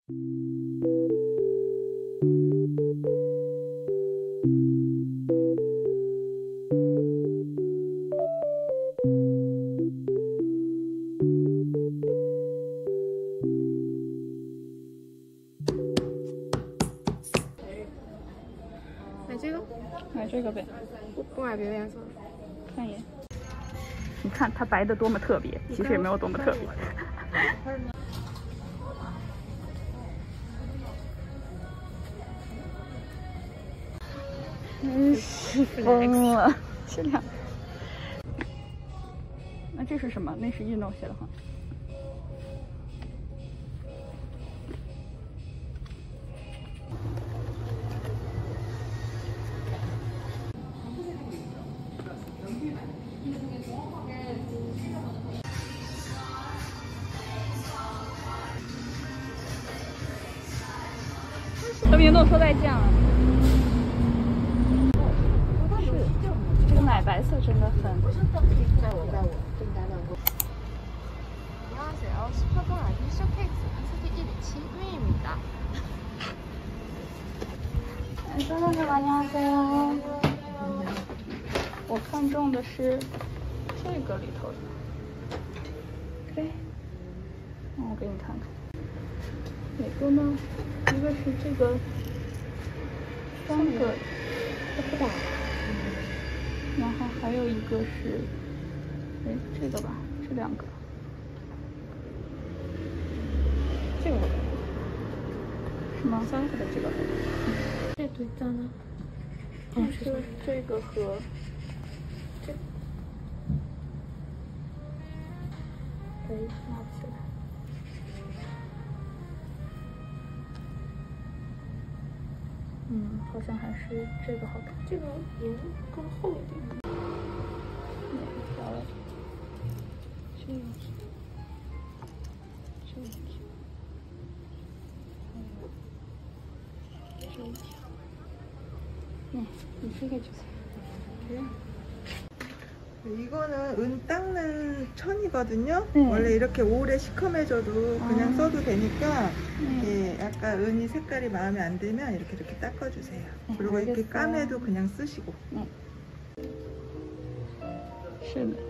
买这个？ 买这个呗。 不买别的颜色。 看一眼。你看它白的多么特别，其实也没有多么特别。真是疯了，这两个。那这是什么？那是运动鞋的话。和明洞说再见了。是，这个奶白色真的很。 안녕하세요. 슈퍼돈 아기 쇼케이스 한석이 127위입니다. 안녕하세요. 我看中的是这个里头的。对，我给你看看。哪个呢？一个是这个3个，不大。然后还有一个是，哎，这个吧，这2个。这个是吗？3个的这个。 这对赞呢？ 是这个和这个。哎，拿不起来。好像还是这个好看。 这个颜更厚一点。 哪一条来着？这一条，这一条，还有这一条。이쁘게 주세요. 이거는 은 닦는 천이거든요. 네. 원래 이렇게 오래 시커매져도 그냥 써도 되니까 예, 약간 은이 색깔이 마음에 안 들면 이렇게 닦아주세요. 그리고 알겠어요. 이렇게 까매도 그냥 쓰시고. 是的。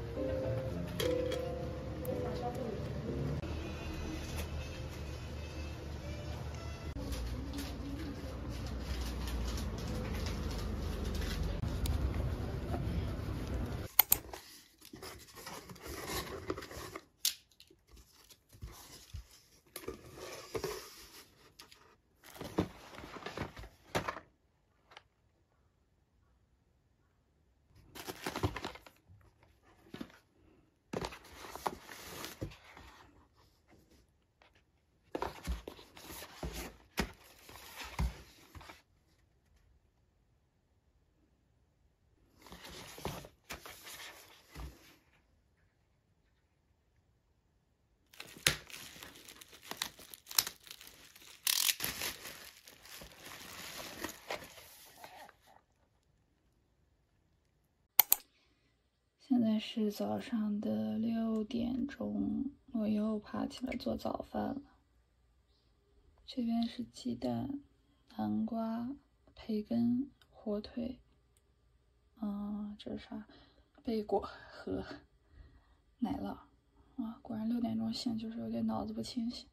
现在是早上的6点钟，我又爬起来做早饭了。这边是鸡蛋、南瓜、培根、火腿，这是啥？贝果和奶酪。果然6点钟醒就是有点脑子不清醒。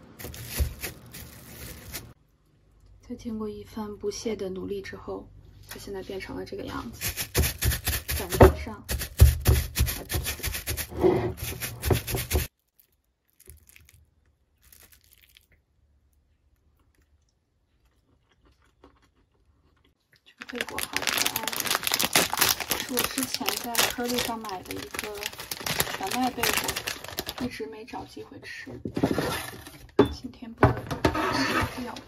在经过一番不懈的努力之后， 它现在变成了这个样子，感觉上还不错。这个贝果好可爱，是我之前在颗粒上买的一个全麦贝果，一直没找机会吃，今天不得不吃掉。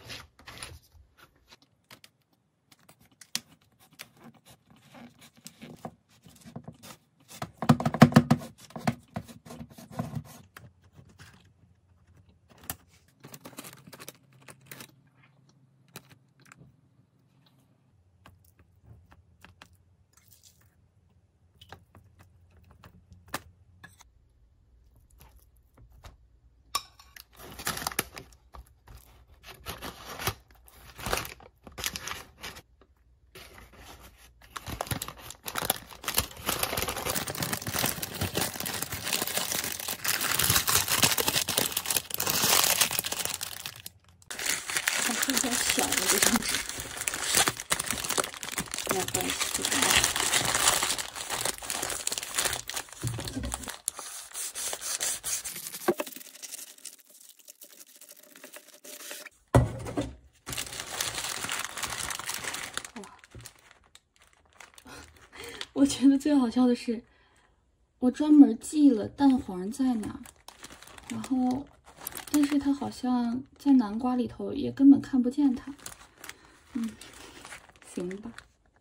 有点小的这张纸，没有关系，就这样。我觉得最好笑的是，我专门记了蛋黄在哪，然后。但是它好像在南瓜里头也根本看不见它。行吧。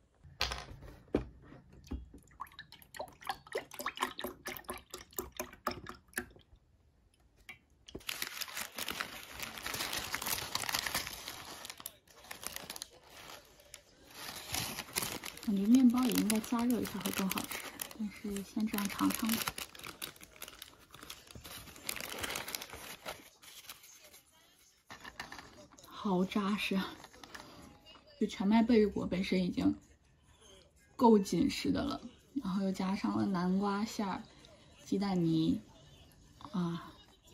感觉面包也应该加热一下会更好吃，但是先这样尝尝吧。好扎实啊！就全麦贝果本身已经够紧实的了，然后又加上了南瓜馅儿、鸡蛋泥，啊，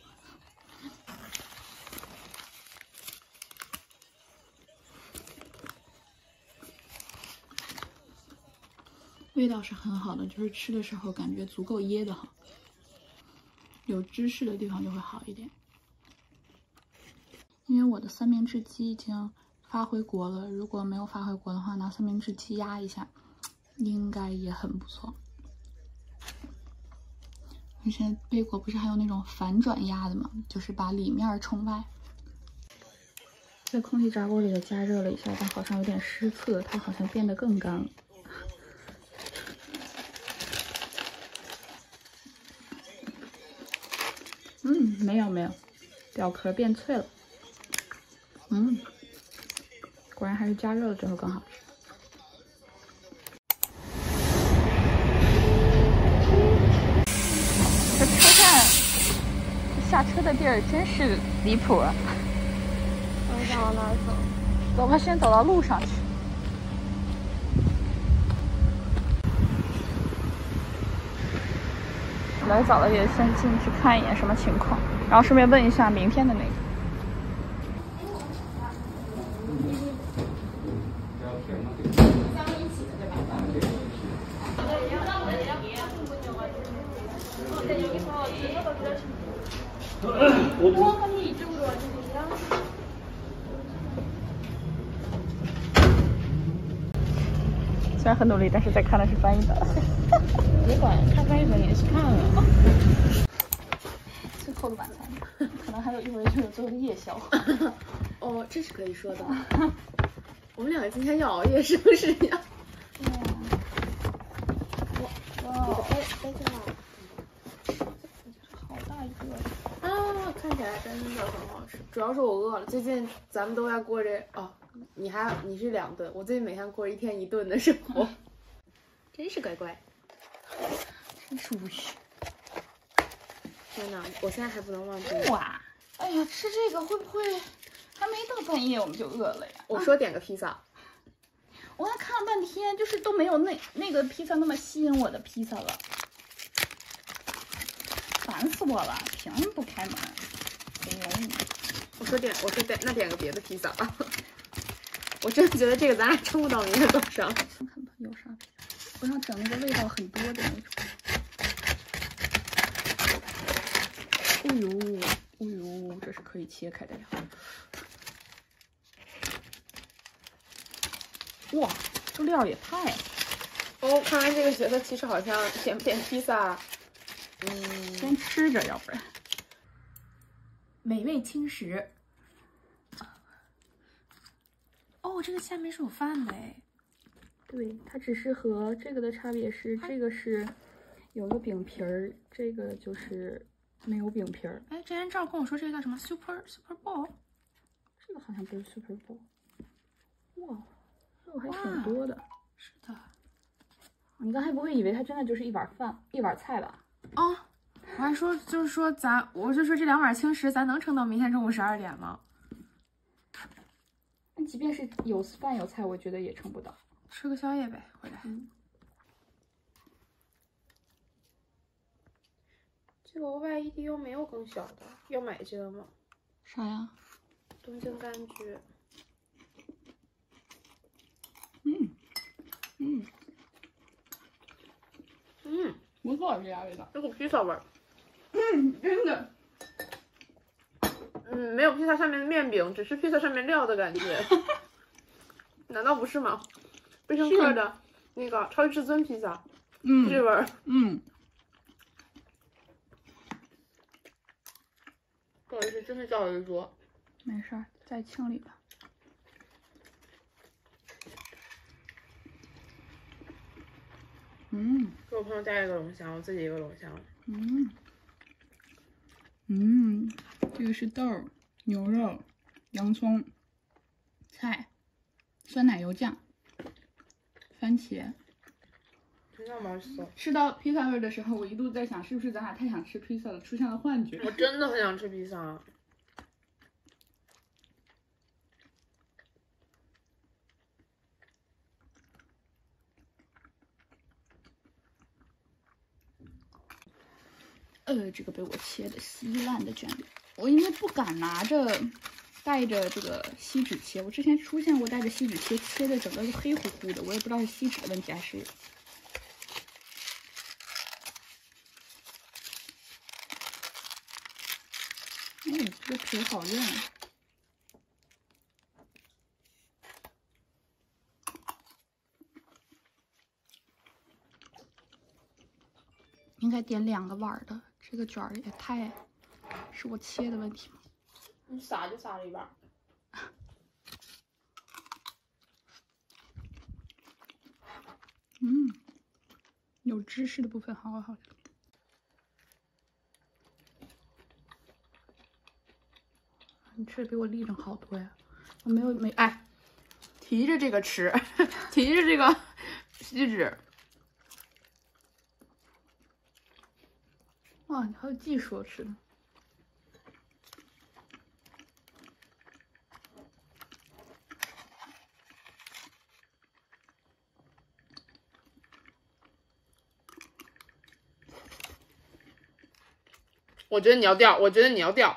味道是很好的，就是吃的时候感觉足够噎得慌，有芝士的地方就会好一点。因为我的三明治机已经发回国了，如果没有发回国的话，拿三明治机压一下，应该也很不错。而且贝果不是还有那种反转压的吗？就是把里面冲外。在空气炸锅里头加热了一下，但好像有点失色，它好像变得更干了。没有，表壳变脆了。果然还是加热了之后更好吃。这车站下车的地儿真是离谱啊！ 我们想往哪儿走？ 走吧，先走到路上去。来早了也先进去看一眼什么情况，然后顺便问一下明天的那个。虽然很努力，但是在看的是翻译的。 别管，看翻译本也是看了。 最后的晚餐，可能还有一会儿就有最后的夜宵。 哦，这是可以说的。我们两个今天要熬夜是不是呀？ 对呀。哇，好大一个啊！看起来真的很好吃，主要是我饿了。最近咱们都在过这你是2顿，我最近每天过1天1顿的生活，真是乖乖， 真是无语。 天哪，我现在还不能忘记。 哇，哎呀，吃这个会不会还没到半夜我们就饿了呀？ 我说点个披萨， 我还看了半天，就是都没有那个披萨那么吸引我的披萨了，烦死我了！凭什么不开门？哎呦， 我说点个别的披萨吧。 我真的觉得这个咱俩撑不到明天早上。 看看吧，有啥皮？我想整那个味道很多的那种。哦呦，哦呦，这是可以切开的呀！哇，这料也太…… 哦，看来这个角色其实好像点不点披萨， 先吃着，要不然美味轻食。哦，这个下面是有饭的哎。 对，它只是和这个的差别是，这个是有个饼皮儿，这个就是没有饼皮儿。 哎，之前赵跟我说这个叫什么 Super Bowl， 这个好像不是 Super Bowl。哇，肉还挺多的。 是的。 你刚才不会以为它真的就是一碗饭、一碗菜吧？ 啊，我还说就是说我就说这2碗轻食咱能撑到明天中午12点吗？ 那即便是有饭有菜，我觉得也撑不到。 吃个宵夜呗，回来。这个OYEDU 没有更小的，要买这个吗？ 啥呀？ 东京柑橘。 不错，这家味道。 有股披萨味儿。 真的。 没有披萨上面的面饼，只是披萨上面料的感觉。难道不是吗？必胜客的那个超级至尊披萨，这味儿。不好意思，真的叫了一桌。 没事儿，再清理吧。 给我朋友带一个龙虾，我自己一个龙虾。 这个是豆儿、牛肉、洋葱、菜、酸奶油酱、番茄。 真的맛있어。 吃到披萨味的时候，我一度在想，是不是咱俩太想吃披萨了，出现了幻觉。 我真的很想吃披萨。 这个被我切的稀烂的卷饼，我因为不敢带着这个锡纸切，我之前出现过带着锡纸切的整个是黑乎乎的，我也不知道是锡纸的问题还是。这个皮好韧。应该点2个碗的，这个卷儿也太，是我切的问题吗？ 你撒就撒了一半。 有芝士的部分好好吃。你吃的比我立正好多呀！我哎， 提着这个吃，提着这个锡纸。 哇，你好有技术吃的。 我觉得你要掉，我觉得你要掉。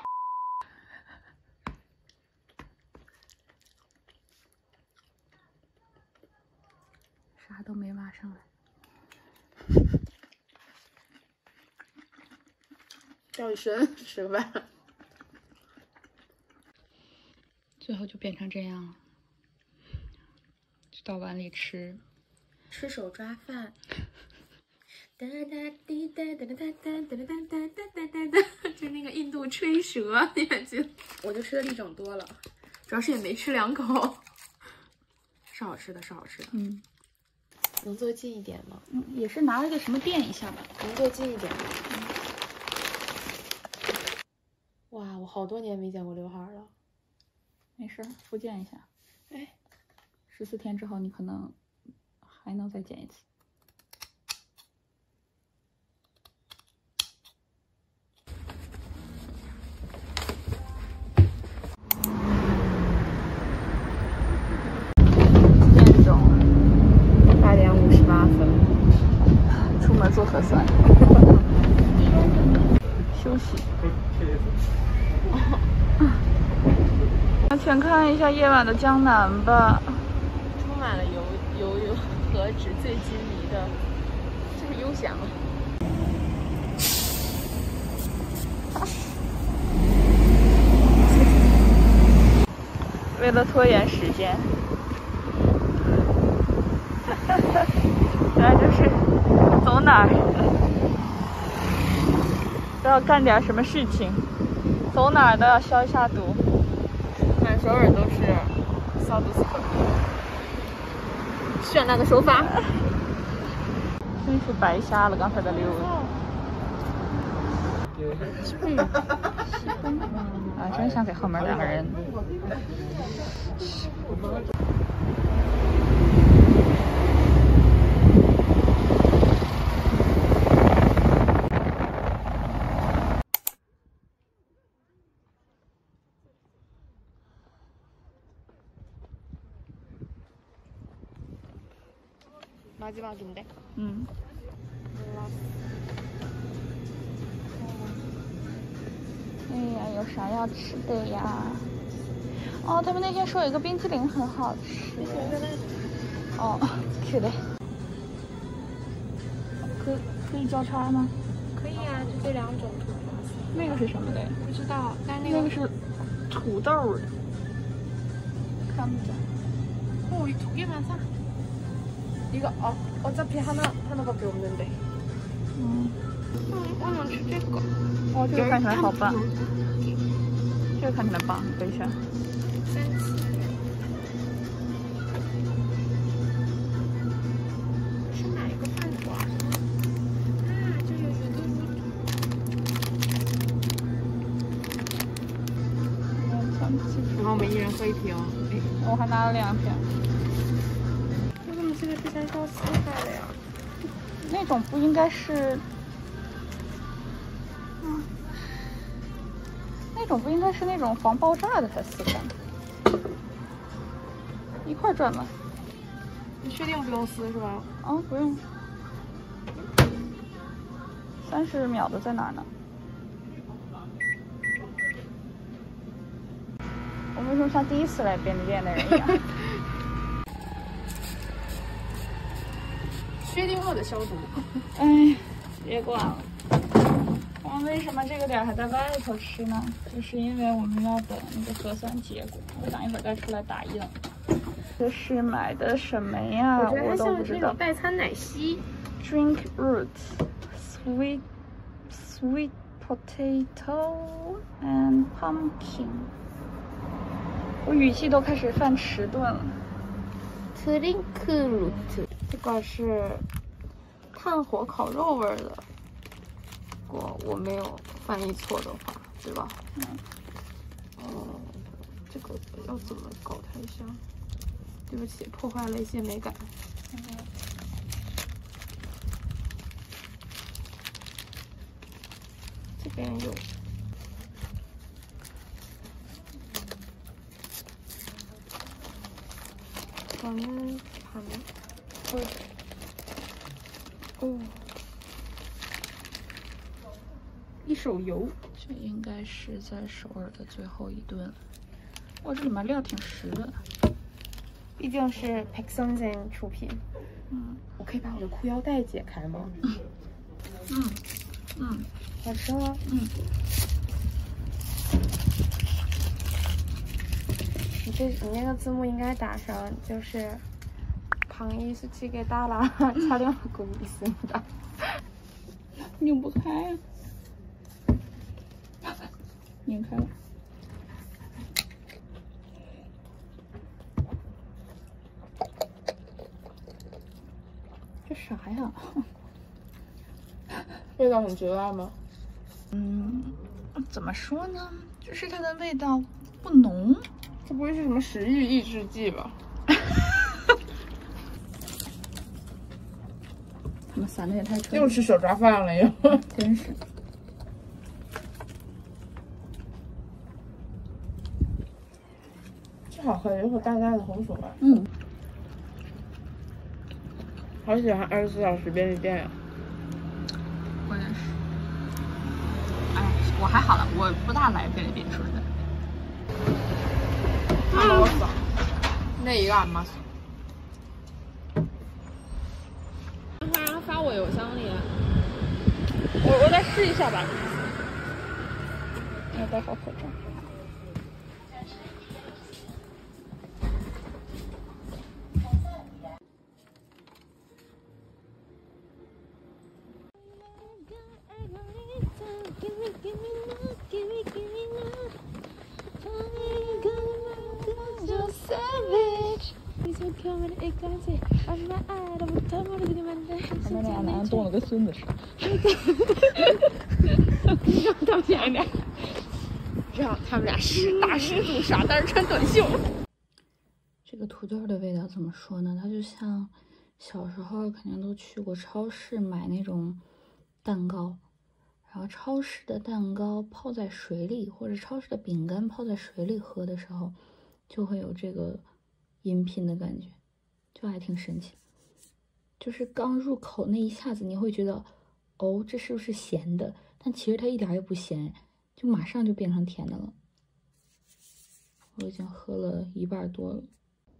啥都没挖上来。 掉一身，吃个饭。 最后就变成这样了，就到碗里吃， 吃手抓饭。哒哒滴哒哒哒哒哒哒哒哒哒哒，就那个印度吹蛇，你还记得？我就吃的立整多了，主要是也没吃2口。是好吃的，是好吃的。能坐近一点吗？ 也是拿了个什么垫一下吧。 能坐近一点吗？哇，我好多年没剪过刘海了。 没事，复健一下。 哎 ，14天之后你可能还能再剪一次。 8点58分， 出门做核酸，休息。先看一下夜晚的江南吧。 满了油和纸醉金迷的，就是悠闲了。 为了拖延时间，然后就是走哪儿都要干点什么事情，走哪儿都要消一下毒。 满首尔都是消毒死狗，绚烂的手法， 真是白瞎了刚才的溜达。啊，真想给后面两个人。 마지막인데. 哎呀，有啥要吃的呀？哦，他们那天说有一个冰淇淋很好吃。哦，是的。可以交叉吗？ 可以啊，就这两种图片。 那个是什么的？ 不知道，但那个是土豆的，看不见。 어, 이 두 개만 사. 이거 어차피 하나밖에 없는데. 오늘吃这个。 哦，这个看起来好棒。这个看起来棒，等一下。 是哪一个饭团啊？这个是都然后我们一人喝一瓶。 我还拿了2瓶。 我怎么记得之前说4块的呀？ 那种不应该是，那种不应该是那种防爆炸的才4块，一块转吧。 你确定不用撕是吧？ 啊，不用。30秒的在哪呢？我为什么像第一次来便利店的人一样？ 确定后的消毒。 哎，别管了。我们为什么这个点还在外头吃呢？就是因为我们要等那个核酸结果，我等一会儿再出来打印。这是买的什么呀？ 我觉得它像那种代餐奶昔。 Drink root, sweet potato and pumpkin。我语气都开始犯迟钝了。 Drink root， 这个是炭火烤肉味的。如果我没有翻译错的话，对吧？这个要怎么搞它一下？对不起，破坏了一些美感。这边有。盘。哦。一手油， 这应该是在首尔的最后一顿。哇，这里面料挺实的。 毕竟是 백선생出品。我可以把我的裤腰带解开吗？好吃吗？你那个字幕应该打上，就是강의 수칙에 따라 촬영하고 있습니다。 拧不开啊！拧开了。这啥呀？ 味道很绝外吗？ 怎么说呢？就是它的味道不浓。 这不会是什么食欲抑制剂吧？ 他们散的也太又吃手抓饭了又， 真是。 这好喝，有口淡淡的红薯味。好喜欢24小时便利店呀！ 我也是。哎，我还好了，我不大来便利店，说实在。 다 먹었어. 근데 이거 안 맛있어. 油箱里。我再试一下吧。 要戴好口罩。他们俩男动了跟孙子似的。 让他们俩，让他们俩是大师徒耍单穿短袖。 这个土豆的味道怎么说呢？它就像小时候肯定都去过超市买那种蛋糕，然后超市的蛋糕泡在水里，或者超市的饼干泡在水里喝的时候，就会有这个饮品的感觉，就还挺神奇。就是刚入口那一下子，你会觉得，哦，这是不是咸的？但其实它一点也不咸，就马上就变成甜的了。我已经喝了1半多了。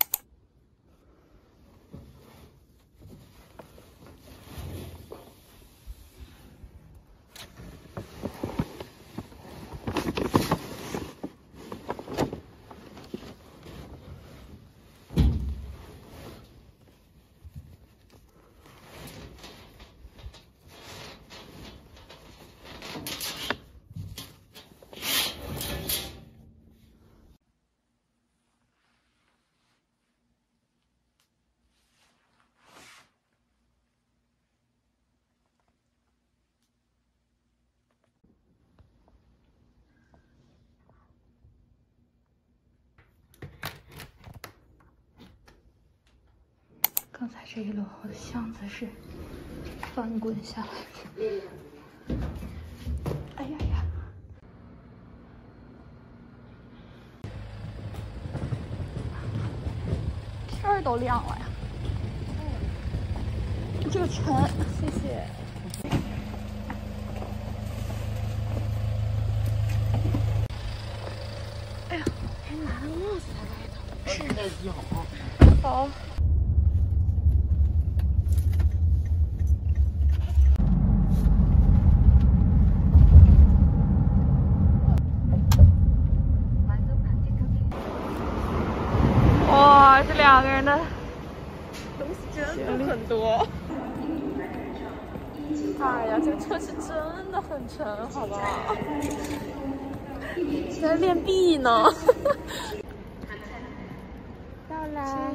刚才这一摞我的箱子是翻滚下来的，哎呀呀！天儿都亮了呀！这个沉，谢谢。哎呀，还拿了帽子在外头。是。好。哇，这2个人的东西真的很多。哎呀，这个车是真的很沉，好不好？在练臂呢。到啦，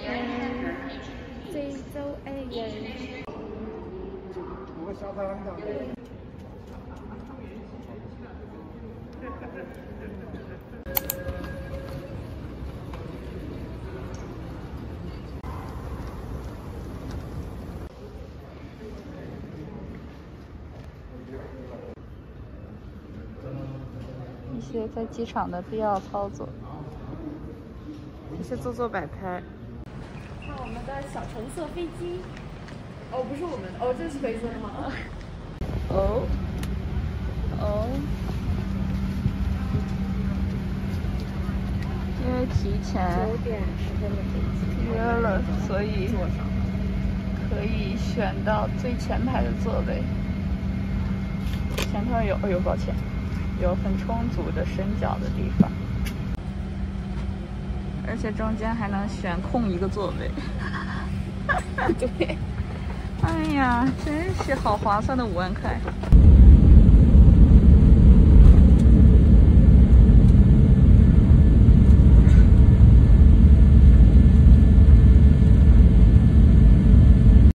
济州 A 人。 一些在机场的必要操作， 一些做摆拍。看我们的小橙色飞机。哦，不是我们的，哦，这是飞机吗？ 哦，哦，因为提前 9点10分的飞机约了，所以可以选到最前排的座位。前头有，哎呦，抱歉，有很充足的伸脚的地方，而且中间还能选空一个座位。 对。 哎呀，真是好划算的5万块。